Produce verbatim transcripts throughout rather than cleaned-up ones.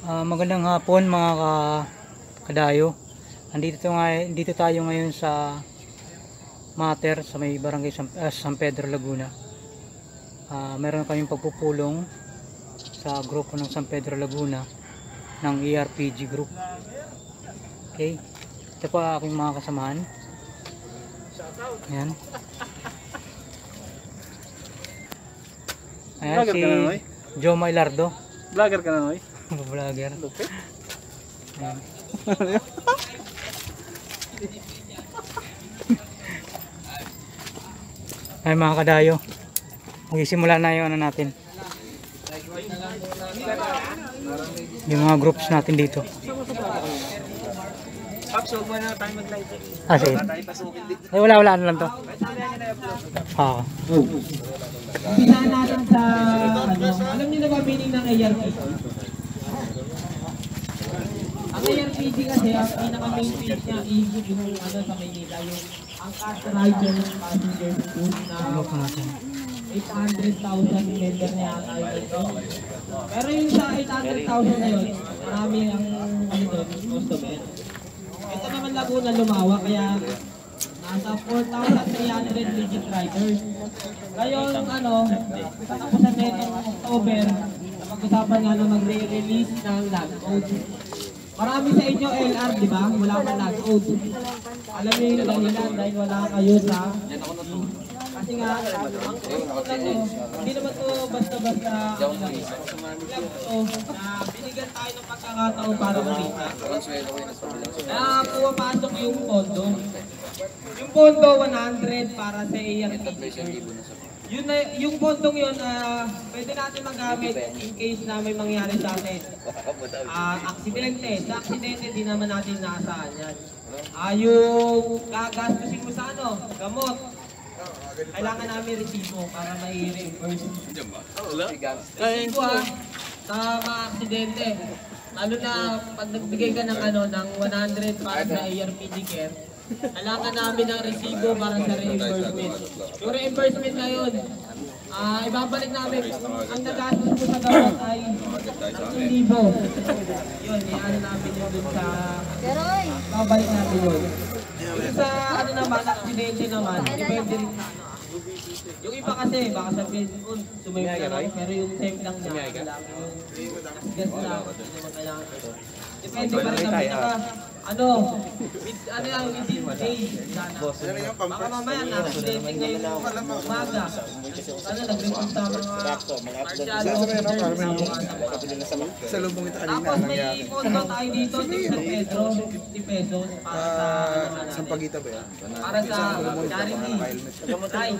Uh, magandang hapon mga ka kadayo. Andito nga dito tayo ngayon sa Mater sa may barangay San, uh, San Pedro, Laguna. Uh, meron kaming pagpupulong sa grupo ng San Pedro, Laguna ng E R P G group. Okay. Ito pa aking mga kasamahan. Ayan. Ayan si Joe Mailardo. Vlogger ka na, Noy? Vlogger. Ayan. Ay mga kadayo, magsisimula na yung ano natin, yung mga groups natin dito. Papso mo na tayo mag-live. Ah, sige. Ay, wala wala ano lang to. Ah. Umpisa natin sa ano, alam niyo na ba meaning ng E R P G? Ang E R P G kasi ang pinaka main page niya is yung ano sa Maynila, yung ang cash rider ng passenger food na eight hundred thousand member na yata yun ito. Pero yung sa eight hundred thousand na yun, marami ang ano doon, customer. Ito naman Laguna lumawa kaya nasa four thousand three hundred legit riders. Ngayon, ano, katapusan na itong October, pag-usapan nga na magre-release ng log code. Marami sa inyo L R, di ba? Wala pa log code. Alam niyo yung dahilan dahil wala kayo sa... Kasi nga, ang kukunan nyo, hindi naman ito basta-basta ang lang. So, uh, binigyan tayo ng pagkakataon para makita. Kaya pumapasok yung pondo. Yung pondo one hundred para sa E R P G. Yun na, yung pondong yun, uh, pwede natin magamit in case na may mangyari sa atin. Uh, aksidente. Sa aksidente, di naman natin nasaan yan. Uh, yung gagastusin mo sa ano, gamot. Kailangan namin resibo para mai-reimburse. Resibo ah, sa mga aksidente. Lalo na pag nagbigay ka ng ano, ng one hundred para sa E R P G care, kailangan namin ng resibo para sa reimbursement. Yung reimbursement na yun, uh, ibabalik namin. Ang nagastos mo sa gamot ay tatlong libo. Yun, i-ano namin yun dun sa... Babalik namin yun. Yung sa ano naman, aksidente naman, depende rin sa ano. Yung iba kasi, baka sabihin, oh, sumayo na lang, pero yung same lang niya, kailangan yung gas lang, hindi naman kailangan ito. Depende pa rin naman naka, ano, with, ano yan, within days, sana. Baka mamaya, na-accidente ngayon umaga. Ano, nag-report sa mga martial officers sa lubong ito kanina. Tapos may pondo tayo dito, San Pedro, fifty pesos para sa, Sampagita ba yan? para sa charity. Right.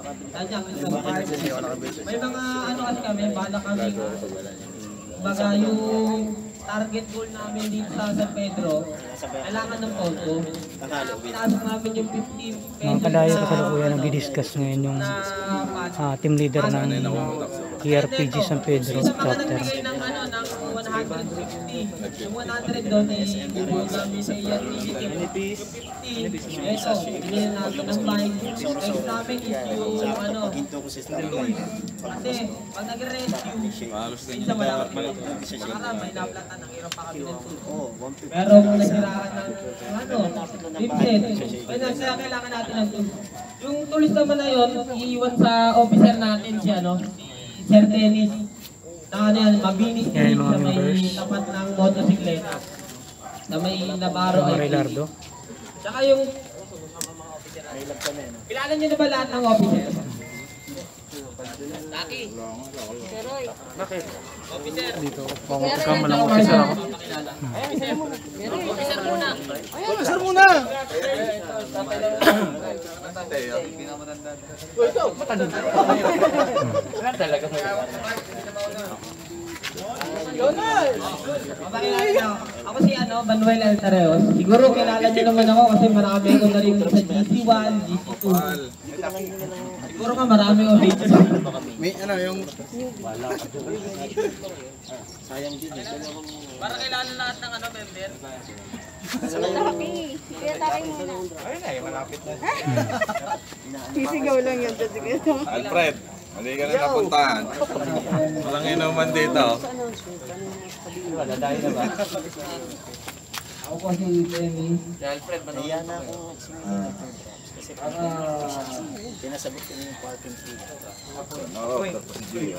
May mga ano kasi kami, bala kami, baga yung target goal namin dito sa San Pedro, kailangan ng pondo. Pinasok namin yung fifty pesos. Mga kadayo kasi na kuya nag-discuss ngayon yung uh, team leader ng E R P G San Pedro chapter. Nagbigay ng ano, ng one hundred fifty. Yung one hundred doon ay ibigay namin sa E R P G. Yung fifty, ito, binili namin ng bike. Next namin is yung ano, tool. Kasi pag nag-rescue, minsan wala kami yung para may naplatan ng hirap pa kami ng tool. Pero kung nagsiraan ng ano, lipset, kaya kailangan natin ng tool. Yung tools naman na yun, iiwan sa officer natin si ano, Sir Dennis, na ano yan, mabinis yan, sa may members. tapat ng motosikleta, na may Navarro I P. Mailardo. Tsaka yung, kilala nyo na ba lahat ng officer? Laki. Bakit? Officer. Dito, pagkamalang officer ako. Officer muna. Ayan, officer muna! Mapakilala ako si ano, Manuel Altareos. Siguro kilala niyo naman ako kasi marami ko na rin sa G C one, G C two. Siguro nga marami ko dito. May ano yung... Para kilala lahat ng ano, member. Malaki. Kaya tayo muna. Ayun na, malapit na. Sisigaw lang yun. Alfred. Mali ka na napuntahan. Walang inuman dito. Ako po si Benny. Alfred, manayan na ako. Pinasagot ko yung parking fee. Oo, tapos si Gio.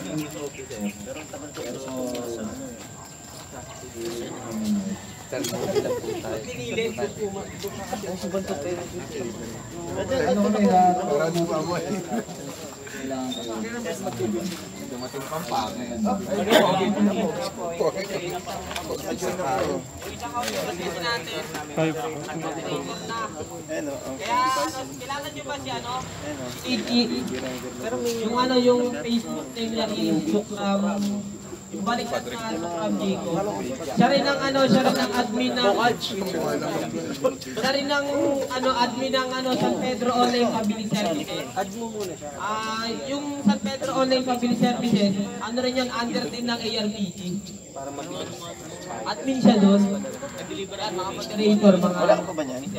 Ano kami na? Para di pa mo eh. Dumating pang pangin. Kailangan nyo ba si ano? Yung ano yung Facebook name niya i-book um, yung baliktad na ano from Jico. Siya rin ang ano, siya rin ang admin ng siya rin ang ano, admin ng ano, San Pedro Online Family Services. Add mo muna siya. Ah, yung San Pedro Online Family Services, ano rin yan, under din ng A R P G. Admin siya doon. Nag-deliver at mga moderator, mga... Wala ka ba niyan?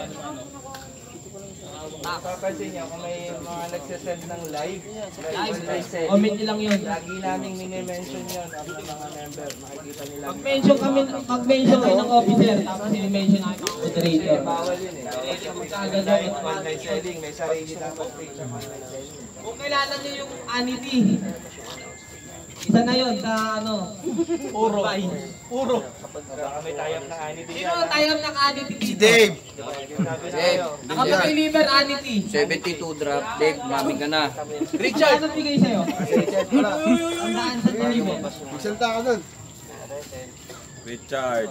Kapansin niya kung may mga nagsasend ng live, Live, comment nyo lang yun. lagi namin mini-mention yun ang mga member. Makikita nila. Mag-mention kami, mag-mention kayo ng officer, tapos i-mention namin ang moderator. Bawal yun eh. Magkagad Live online selling, may sarili na page ang online selling. Kung kilala nyo yung Anity, isa na yun sa ano, Puro. Puro. Baka may tayap na ani din. Sino ang tayang ng Anity dito? Si Dave. Nakapag-deliver Anity. seventy-two drop, Dave, mami ka na. Richard! Ano bigay sa'yo? Ang daan sa deliver. Magsalita ka doon. Richard.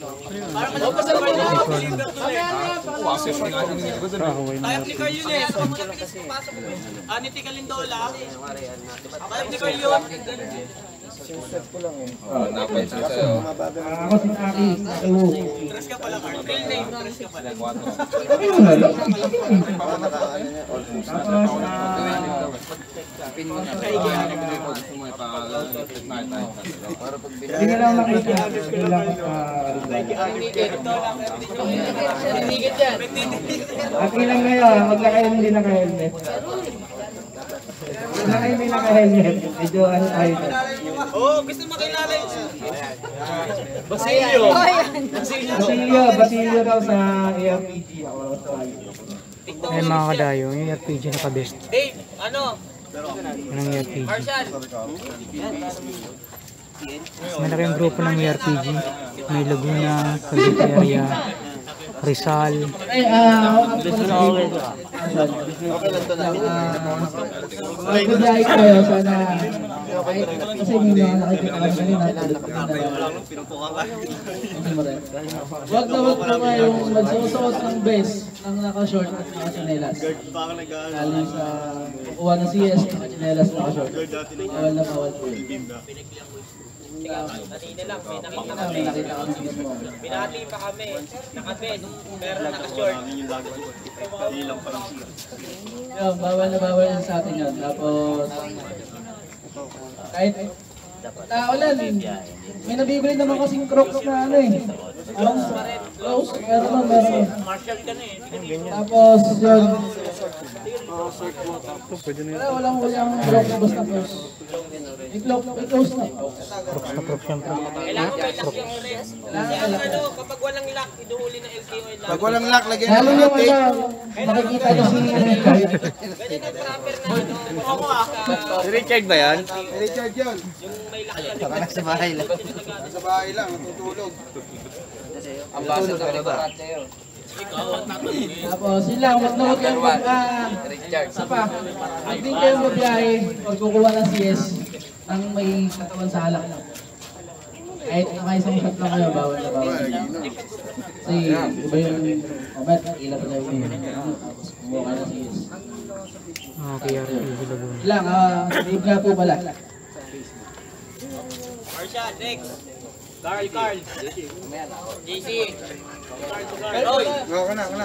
Tayang ni Carl yun eh. Pasok mo. Anity Kalindola. Tayang ni Carl yun. Oh, napansin sa'yo. Ako si Aki. Tres ka pala, Carl. Real name, tres ka pala. Pin mo na. Hindi ka lang nakita. Hindi lang Aki lang ngayon, huwag na kayo hindi naka-helmet. Huwag na kayo hindi naka-helmet. Medyo ano tayo. Oo, gusto makilala yun. Basilio. Basilio, Basilio daw sa A R P G. Ako lang sa Ayun mga kadayo, yung R P G naka-best. Dave, ano? Yun ang R P G. Marshall. Malaki yung grupo ng R P G. May Laguna, Cavite area, Rizal. Ay, ah, ako po na Ay, kudyay kayo, sana kasi hindi na nakikita kami kanina. Wag na wag na kayong magsusuot ng base ng naka-short at naka-chinelas. Lalo sa kukuha ng C S, naka-chinelas, naka-short. Bawal na bawal po yun. Kanina lang, may nakita kami. Nakita kami mismo. Binati pa kami, naka-base, pero naka-short. Yung, bawal na bawal yun sa atin yun. Tapos, kahit naulan, may nabibili naman kasing crocs na ano eh. Close, close, meron na, meron. Tapos, yun. Wala, walang walang crocs na basta close. I-close, i-close na. Props na props yan, props. Kailangan may lock yung rin. Kailangan ano, kapag walang lock, iduhuli ng L T O L. Pag walang lock, lagyan Lalo ng yung tape. ano, makikita nyo si Richard. Ganyan ang proper na ano. Ako ah. Si Richard ba yan? Richard yun. Yung may lock yan. Nasa bahay lang. Sa bahay lang, natutulog. Ang basa sa ba? Tapos yun lang, wag na wag kayong mag, ah, Richard. isa pa, wag din kayong mabiyahe pag kukuha ng C S ng may katawan sa halak. Kahit nakaisang shot lang kayo, bawal na bawal. Kasi iba yung moment, ilan pa tayo yung tapos kumuha ka ng C S. Okay, R P G Laguna. Yun lang, ah, save nga po pala. Marshall, next. Carl, Carl. J C. Carl, Oy. Gawa ka na, ka na.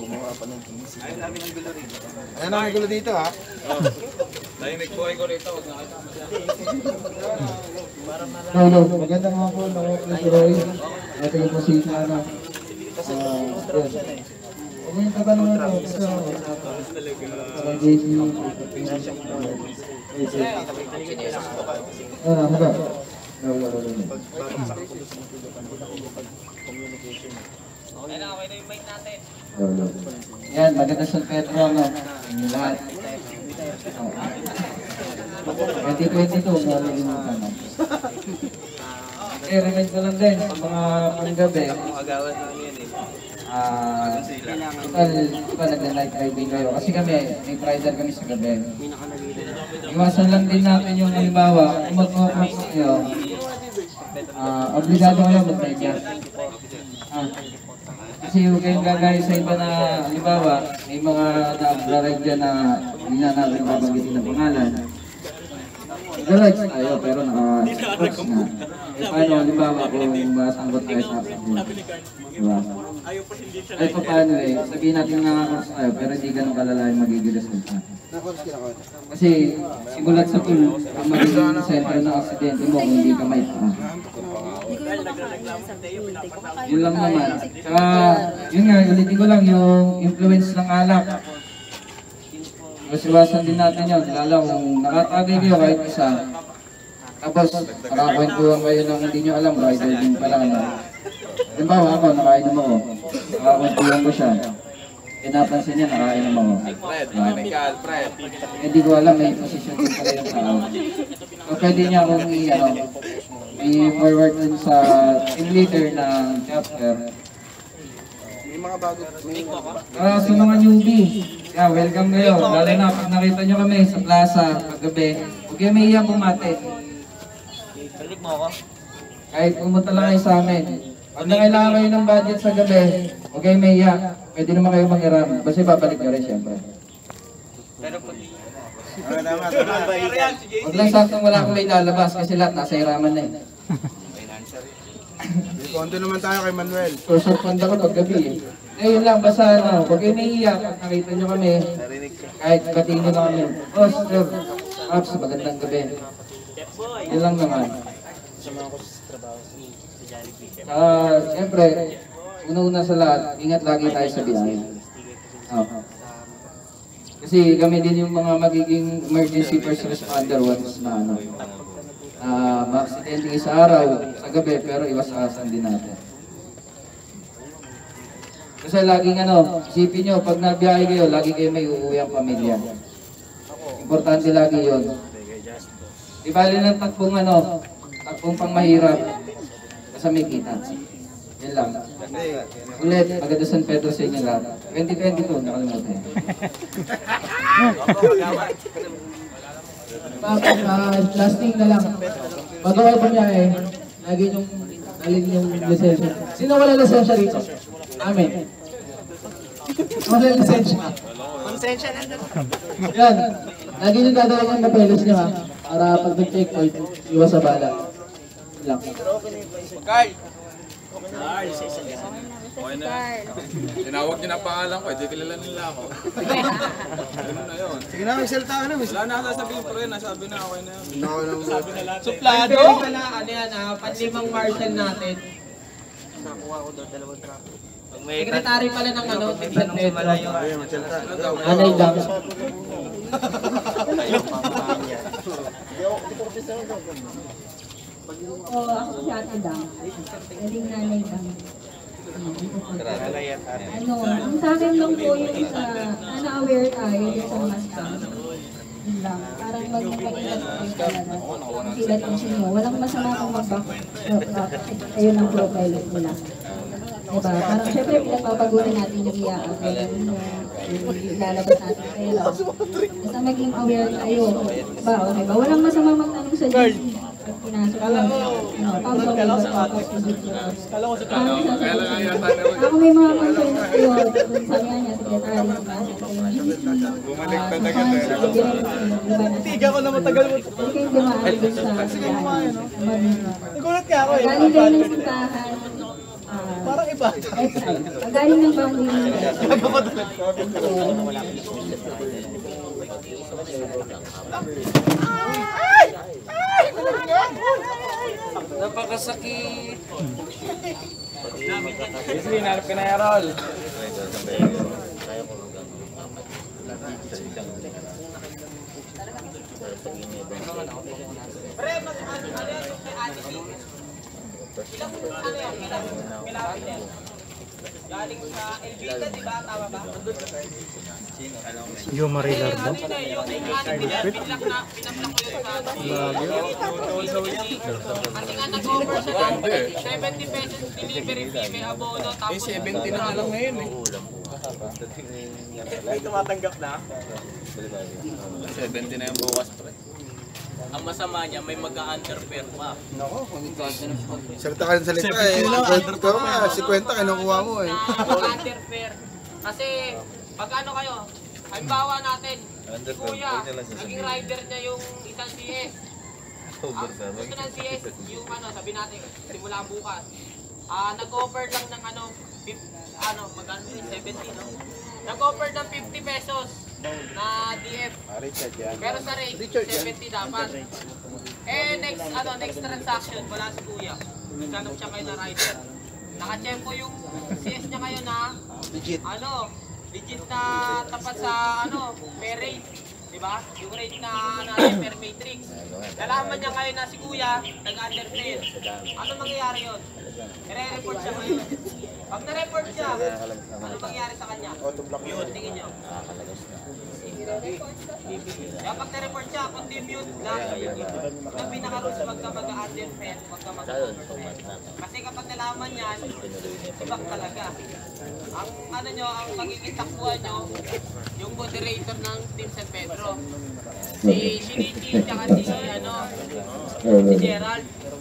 Ayan ang gulo dito ha. Nainig ko ko rito. Hello, maganda nga po, Mister Roy. Ito yung position na ano. Ano yung tatanong na ito? Sa J C. Ah, haba. Yan, maganda sa Pedro, ano? Yung lahat. twenty twenty-two, malilimutan na. Eh, remind ko lang din, sa mga panggabi, Magawan namin yan eh. ah, total, total nagla-night driving kayo. Kasi kami, may rider kami sa gabi. Iwasan lang din natin yung halimbawa, kung mag-walk kayo, ah, obligado kayo mag-media. Ah, kasi yung kayong gagaya sa iba na, halimbawa, may mga nag-ride dyan na hindi na natin babanggitin ng pangalan. Nag-rides tayo pero naka-cross na. Eh paano, halimbawa, kung masanggot tayo sa akin, diba? Ay pa paano eh, sabihin natin naka-cross tayo pero hindi ganun kalala yung magiging resulta. Kasi simulat sa pool, ang magiging sentro ng aksidente mo kung hindi ka may paa. Yun lang naman. Saka, yun nga, ulitin ko lang yung influence ng alak. Masiwasan din natin yun. Lalo kung nakatagay kayo kahit isa, tapos nakakwentuhan kayo ng hindi nyo alam, rider din pala. Ano. Halimbawa ako, nakainom ako. Nakakwentuhan ko siya. Pinapansin niya, nakainom ako. Hindi ko alam, may posisyon din pala yung tao. So pwede niya akong i-ano, i-forward dun sa team leader ng chapter. May mga bago. Ah, sa mga newbie, yeah, welcome kayo. Lalo na pag nakita nyo kami sa plaza, paggabi, huwag kayo may iyang bumate. Balik mo ako. Kahit pumunta lang kayo sa amin. Pag nangailangan kayo ng budget sa gabi, huwag kayo may iya. Pwede naman kayo manghiram. Basta babalik nyo rin siyempre. Pero pag... Ah, tama, tama. Huwag lang saktong wala akong may lalabas kasi lahat nasa hiraman na eh. May konto naman tayo kay Manuel. Source of fund ako paggabi eh. Eh yun lang, basta ano, huwag kayo may iya. Pag nakita nyo kami, kahit batiin nyo na kami. Oh, sir, Pops, magandang gabi. Yun lang naman. Ah, siyempre, una-una sa lahat, ingat lagi tayo sa biyahe. Oh. Kasi kami din yung mga magiging emergency first responder once na ano, uh, ma-accidente sa araw, sa gabi, pero iwas-awasan din natin. Kasi laging ano, isipin nyo, pag nabiyahe kayo, lagi kayo may uuwi ang pamilya. Importante lagi yun. Di bali ng takbong ano, takbong pang mahirap, basta may kita. Yan lang. Ulit, maganda San Pedro sa inyo lahat. twenty twenty-two, nakalimutan. Tapos, uh, last thing na lang. Bago kayo po niya eh, lagi yung alin yung lisensya. Sino wala lisensya rito? Amin. Wala lisensya. Lisensya na doon. Yan. Lagi yung dadala yung papeles niyo ha. Para pag nag-checkpoint, iwas sa bala. Lang. Kay! Okay na. Tinawag niyo na pangalan ko, hindi kilala nila ako. Ano na yun? Sige na, may salta ka na. May Wala na sasabihin pero yun, nasabi na okay na yun. Sabi na lang. Suplado? Pala, ano yan ha, panlimang marshal natin. Nakuha ko daw dalawang truck. Pag may Sekretary pala ng ano, Tignan tanong sa Pedro. malayo. Ayun, may salta. Anay lang. Oo, ako si Ate Dang. Galing nanay Dang. Ano, ang sa akin lang po yung sa, sana aware tayo yung sa mask cam. Yun lang. Parang magpapailat tayo talaga. Ang silat ang sinyo. Walang masama kung mag-back. Ayun ang profile nila. Diba? Parang syempre pinagpapagunan natin yung iyaan. Yung ilalabas natin pera. Basta maging aware tayo. Diba? Okay ba? Walang masama magtanong sa G C. Pag pinasok mo. Ano, tapos okay ba? Tapos ako may mga concerns kayo. Sabi nga niya, secretary, Bumalik na agad eh. Tiga ko na matagal mo. Hindi kayong dumaan dun sa biyahe. Nagulat ka ako eh. Galing kayo ng sintahan. Parang iba. Galing ng boundary. Napakasakit. Wesley, narap ka na Errol. Pre, mas ano ano yan yung kay attitude. Ilang ano yan? Ilang kilometer? Galing sa Elvita, di ba? Tama ba? Yung Marilar Eh, daw. ano yun eh, yung attitude, pinlak na, pinaplak ko yun sa kasi nga nag-offer siya ng seventy pesos delivery fee, may abono, tapos seventy na lang ngayon eh. May tumatanggap na. seventy na yung bukas pre. Ang masama niya, may mag-underpair pa. Salita ka ng salita eh. Kwento ka, si Kwenta kinukuha mo eh. Mag-underpair. Kasi, pag ano kayo, halimbawa natin, si Kuya, naging rider niya yung isang C S. Ang gusto ng C S, yung ano, sabi natin, simula bukas. Ah, nag-offer lang ng ano, fifty, ano, magkano yun, seventy, no? Nag-offer ng fifty pesos na D F. Pero sa rate, seventy dapat. Eh, next, ano, next transaction, wala si Kuya. Nagkanap siya kayo na rider. Nakachempo yung C S niya ngayon na, legit. Ano, legit na tapat sa, ano, fair rate. Diba? Yung rate na natin per matrix. Nalaman niya ngayon na si Kuya, nag-underpair. Ano mangyayari yun? I-report siya ngayon. Pag na-report siya, ano mangyayari sa kanya? Yun, tingin niyo. Kaya pag na-report siya, continue lang. Na pinaka-rules, wag ka mag-underpair, wag ka mag-overpair. Kasi kapag nalaman yan, ibak talaga. Ang ano nyo, ang magiging takbuhan nyo, yung moderator ng Team San Pedro. Si Shinichi, tsaka si, ano, si Gerald.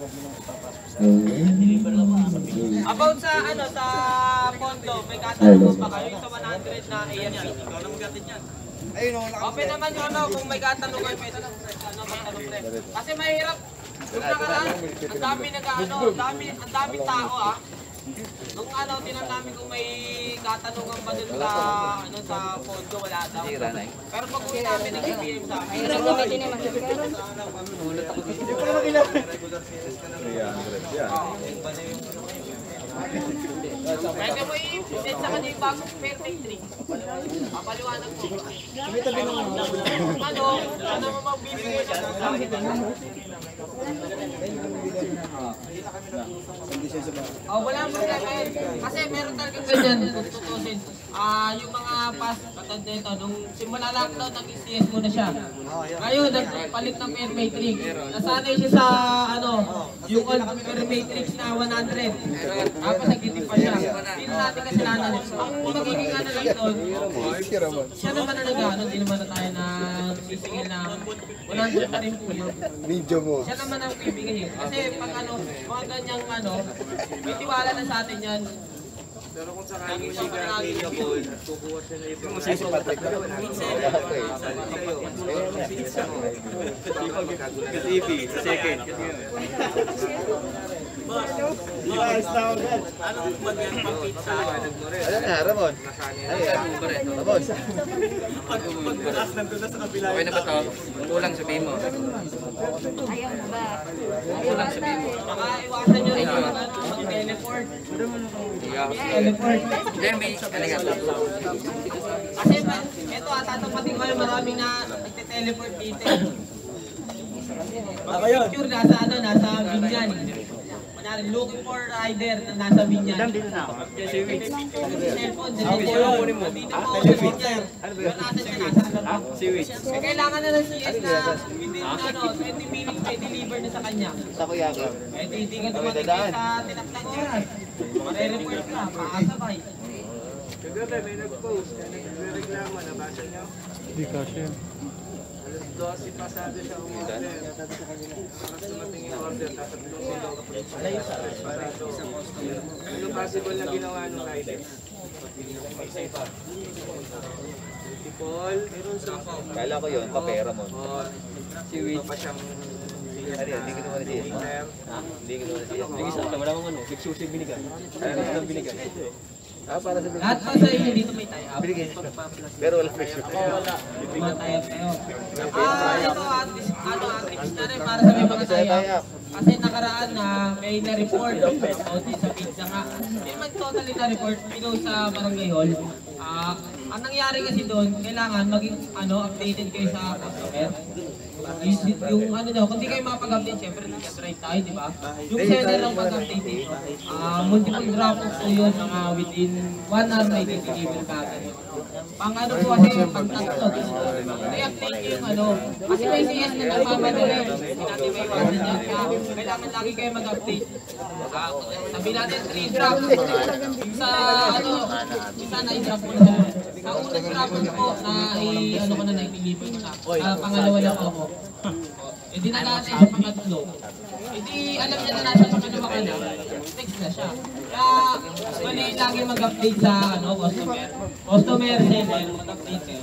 About sa, ano, sa pondo, may katanungan pa kayo sa one hundred na A N C. Ikaw na magatin yan. Open naman yung ano, kung may katanungan, pwede na ano, magtanong pre. Kasi mahirap. Yung nakaraan, ang dami nag-ano, ang dami, ang daming tao ah. Nung ano, tinang namin kung may katanungan ba dun sa, ano, sa pondo, wala daw. Pero pag uwi namin, nag-B M sa akin. Pwede mo i-send sa kanila yung bagong perfect drink. Papaliwanag ko. Ano, ano mo magbibigay siya sa akin? Oh, wala mo problema yun. Kasi meron talagang ganyan kung tutusin. Ah, yung mga past katad nito, nung simula lockdown, nag-C S muna siya. Ngayon, nagpalit ng per matrix. Nasanay siya sa, ano, yung old per matrix na one hundred. Tapos nagtitip pa siya. Hindi natin kasalanan. Ang magiging ano lang doon, siya naman na nag-ano, hindi naman na tayo na sisingil na one hundred pa rin po yun. Video mo. Siya naman ang bibigay. Kasi pag ano, mga ganyang ano, may tiwala na sa atin yan. Pero kung sakali hindi ka available, kukuha siya na yung Ay, si Patrick. Kasi sa second. Anong pag yan pang pizza? Ano na, Ramon? Ay, Ramon. Pagbukas nandun na sa kabila. Okay na ba to? Kulang sabihin mo. Ayaw ba? Kulang sabihin mo. Baka iwasan nyo rin yung ano, mag-teleport. Teleport. Hindi, may kaligat. Kasi ito ata itong pati ko maraming na nagte-teleport dito. Pag-picture nasa ano, nasa Binyan. Kunyari, looking for rider na nasa Binyan. Dito na ako. Cellphone, dito po. Dito po ako sa Binyan. Pero nasa siya, nasa. Eh, kailangan na ng C S na within ano, twenty minutes may deliver na sa kanya. Sa kuya ka. Eh, di hindi ka dumating sa tinaklang oras. Mare-report ka, makakasabay. Kagabi may nag-post, nagreklamo, nabasa niyo? Hindi kasi. alas dose pasado siya umorder. Tapos dumating yung order, tapos tulong daw kapag para ito. Ano possible na ginawa ng rider? People, Kala ko yun, papera mo. si Witch. Pa siyang Ano yun, hindi ko naman siya. Hindi ko naman siya. Hindi isa, wala mong ano, exclusive binigay. Ano lang binigay? Ah, para sa Lahat pa sa inyo dito may tie-up. binigay. Pero wala pressure. Mga tie-up kayo. Ah, ito, at least, ano, at tips na rin para sa may mga tie-up. Kasi nakaraan na may na-report about din sa pizza nga. Hindi man totally na-report, pero sa barangay hall. Ah, ang nangyari kasi doon, kailangan maging ano updated kayo sa customer. Yung, yung ano daw, kung di kayo makapag-update, syempre nag-drive tayo, di ba? Yung seller ng pag-update dito, ah, multiple drop-offs po yun, mga within one hour may deliver ka agad. Pang ano po kasi, pag tatlo, i-update nyo yung ano, kasi may C S na nagmamadali, hindi natin may iwasan yan, kaya kailangan lagi kayo mag-update. Ah, sabi natin three drops, yung sa ano, isa na i-drop mo na. Sa unang drop po, na i-ano ko na na, i-deliver ko na. Ah, pangalawa lang ako. Eh di nagaan siya sa pangatlo. Eh di alam niya na nasa pangalawa ka na, text na siya. Kaya mali lagi mag-update sa ano, customer. Customer seller, mag-update kayo.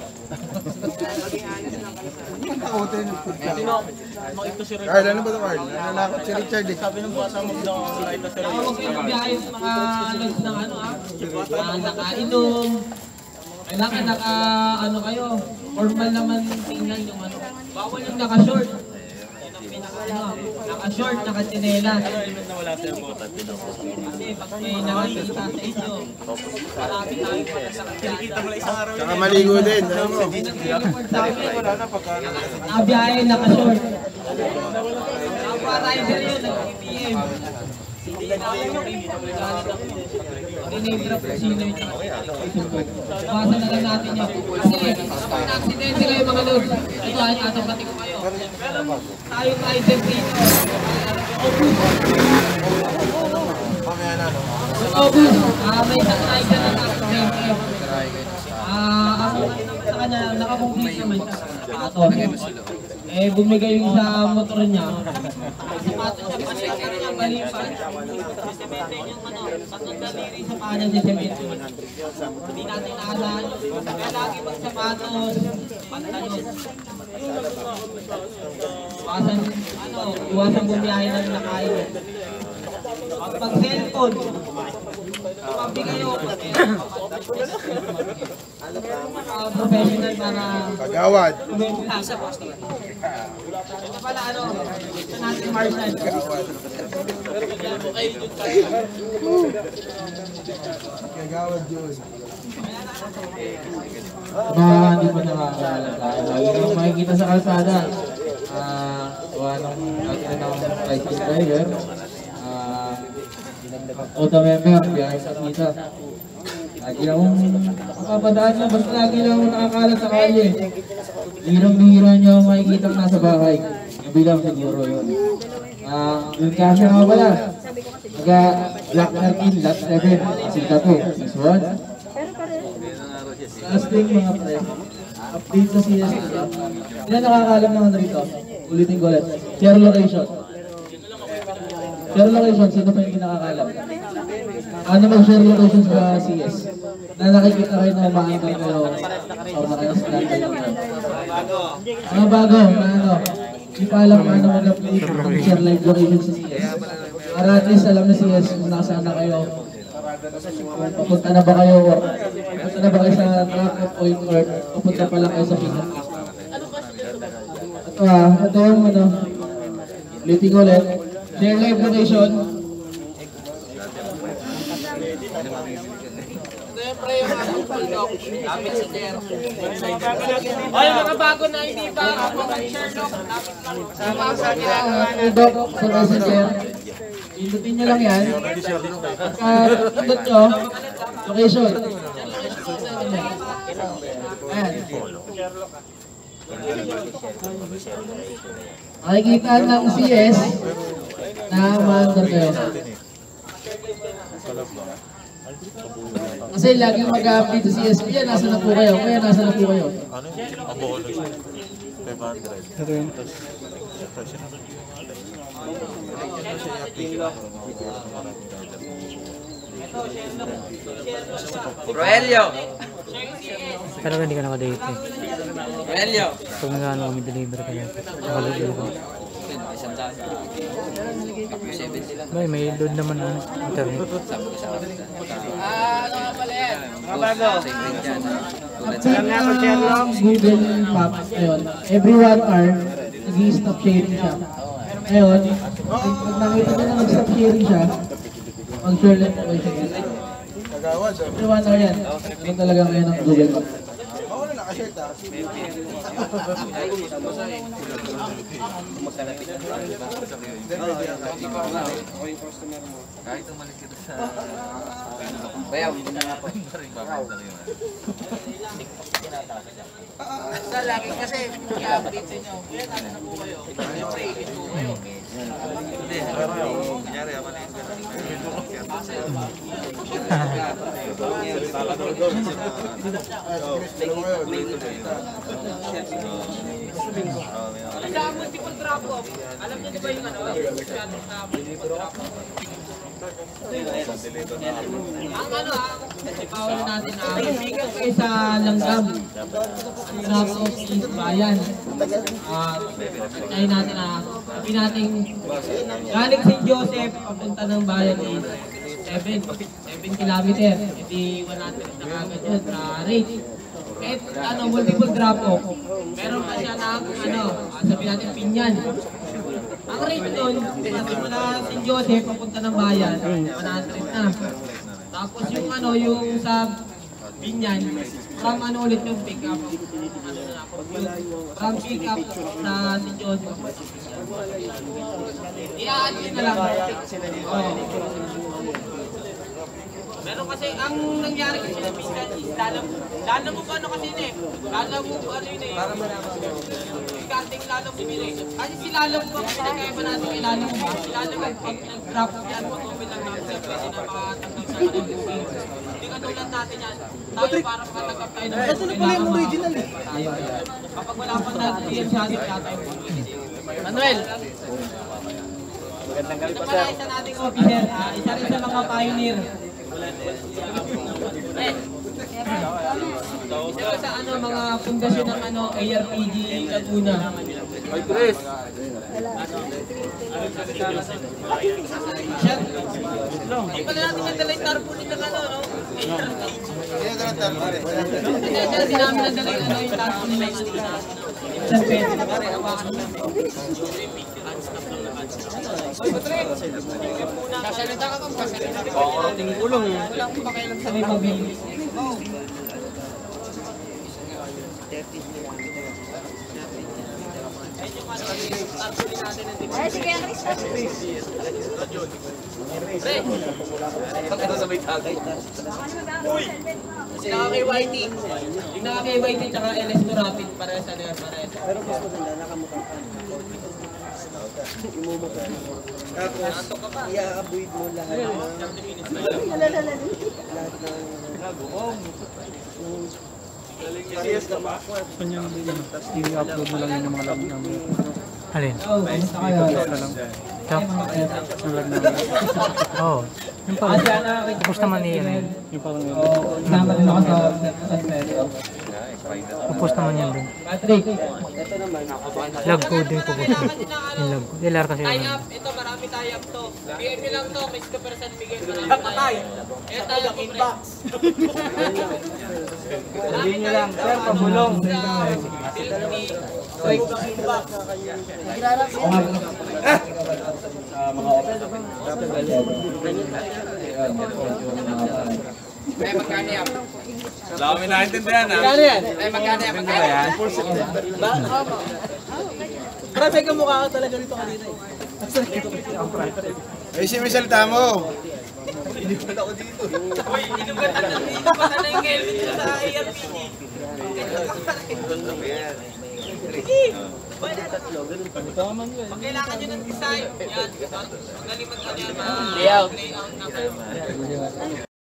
Carl, ano ba ito, Carl? Nananakot si Richard eh. Sabi ng bata mo daw ang ito si Ako huwag kayo mabiyahe sa mga lods ng ano ah, ah, nakainom. Kailangan naka, ano kayo, formal naman tingnan yung ano. Bawal yung naka-short. Yan ang pinaka, ano, naka-short, naka-chinela. Kasi pag may nakakita sa inyo, marami tayo pala sa kanya. Saka maligo din, alam mo. Nag-report sa akin, nakabiyahe, naka-short. Naka-rider yun, nag-P P M. Hindi na ako yung galit ako. Pag-inibra po sino yung nakasumbong. Bawasan na lang natin yun. Kasi kapag na-aksidente kayo mga lods, ito ay tatapati ko kayo. Pero tayong rider dito. August, ah, may isang rider na na-aksidente. Ah, ang sa kanya, nakakomplete naman siya. Ato. Eh, bumigay yung sa motor niya. Sapatos siya, pasensya niya, balipan. Sisemento yung ano, tatlong daliri sa kanan si Semento. Hindi natin naalaan yun. Kaya lagi magsapatos, pantalon. Iwasan, ano, iwasan bumiyahe ng nakain. Pag cellphone, tumabi kayo. Uh, professional para Kagawad. sa posto. Ito pala ano, ito natin Marshall. Kagawad yun. Mga hindi pa nakakaalala tayo. Lagi nang makikita sa kalsada. Ah, gawa ng natin ng tricycle driver. Ah, auto member, biyahe sa kita. Lagi lang akong makapadaan niya, basta lagi lang akong nakakalat sa kalye. Bihirang-bihira niyo ang makikita nasa bahay. Yung bilang siguro yun. Ah, yung kasya nga pala. Naga Black thirteen, Lot seven, Sita two, six one. Last thing mga pre, update sa C S. Hindi na nakakalam naman rito. Ulitin ko ulit. Share location. Share location, sino pa yung nakakalam? Ano mag-share location sa C S? Na nakikita kayo na umaandar kayo o naka-install kayo. Mga bago, na ano, hindi pa alam paano mag-update share live location sa C S. Para at least alam na C S kung nasaan na kayo. Pupunta na ba kayo or pupunta na ba kayo sa traffic point or pupunta pa lang kayo sa pick-up? Ito ah, ito yung ano, ulitin ko ulit. Share live location. Ay, mga bago na hindi pa Sherlock, lapit lang. Udok sa messenger. Pindutin nyo lang yan. Pagka pindot nyo, location. Ayan. Makikita ng C S na umaandar kayo. Kasi lagi mag-update sa C S P yan, nasa na po kayo, kaya nasa na po kayo. Roelio! Talaga hindi ka nakadate eh. Roelio! Pag nag-ano kami deliver ka na. Nakalagay ko. May, may load naman na internet. Ah, ano nga pala yan? Mga bago! Ang Google Maps ngayon, every one hour, nag-i-stop sharing siya. Ngayon, Pag nakita niyo na mag-stop sharing siya, mag-share lang po kayo sa gilid. Every one hour yan. Yun talaga ngayon ang Google Map. Kahit umalis kita sa... Bayaw, hindi na nga po. Sa lagi kasi i-update sa inyo. Kaya namin na po kayo. Siyempre, ikit po kayo. Hindi, kunyari, amalis ka na. Sa multiple drop-off, alam niyo di ba yung ano? Sa multiple drop-off. Ang ano ah, kasi bawal natin na bigat kayo sa langgam. Ang drop-off is bayan. Ah, tayo natin na sabi natin galing Saint Joseph papunta ng bayan is seven kilometer. Hindi one hundred na kagad yun sa rate. Kahit ano, multiple drop-off. Meron pa siya ng ano, ah, sabi natin pinyan. Ang rate nun, kasi mula Saint Joseph papunta ng bayan, one hundred na. Tapos yung ano, yung sa Binyan, from ano ulit yung pick up. Ano na, from pick up sa Saint Joseph. I-add nyo na lang. Oh. Meron kasi, ang nangyari kasi sa Binyan is lalam, lalam mo ba ano kasi yun eh? Lalam mo ano yun eh? Karting lalam bumili. Kasi si lalam mo, kasi nagkaiba natin kay lalam mo ba? Si lalam mo, pag nag-drop yan, pag-open ng drop yan, pwede na makatanggap sa kanong receipt. Hindi ka tulad natin yan. Tayo para makatanggap tayo ng receipt. Ito na pala yung original eh. Kapag wala pang natin yan sa atin, wala tayo pag-open. Manuel! Magandang gabi Ito pa, pala sir. isa nating officer, ah, isa rin sa mga pioneer. Eh, isa sa ano, mga pundasyon ng ano, A R P G Laguna. Ay, Chris! Siya, hindi pala natin nadala yung tarpaulin ng ano, no? Hindi, hindi namin nadala yung ano, yung tarpaulin ng San Pedro. Pare, hawakan mo namin. Oy, Patrick! Kasalita ka kung kasalita. Oo, tingin ko lang. Wala akong pakialam sa may mabilis. Ay, sige, Chris. Pre! Ito sa may tagay. Uy! Yung naka-K Y T. Yung naka-K Y T tsaka L S two Rapid. Parehas ano yan, parehas. Pero mas maganda, nakamukha ka. Imumukha. Tapos, i-avoid mo lahat ng... Lahat ng... Serious ka ba? Kanyang i-upload mo lang yun yung mga lag namin. Alin? Oo, kamusta kayo? Basta lang. Chop? Yung lag namin. Oo. Yung pa. Tapos naman ni ano yun. Yung pa lang yun. Oo, isama din ako sa San Pedro. Tapos naman yan din. Patrick! Lag code din po. Yung lag code. L R kasi Tie yun. up, ito marami tie up to. Bigay mo lang to, may fifty percent bigay ko lang. Patay! Kaya tayo ko pre. Sabihin nyo lang, sir, pabulong. Ay, magkano yan? Dami naintindihan, ha? Magkano yan? Ay, magkano yan? Magkano yan? Grabe ka mukha ka talaga nito kanina eh. Eh, si Michelle Tamo. Uy, inubatan na, inubatan na yung helmet ko sa A R P G. Sige! Pag kailangan nyo ng design, yan. Magaling mag-ano yan, layout na.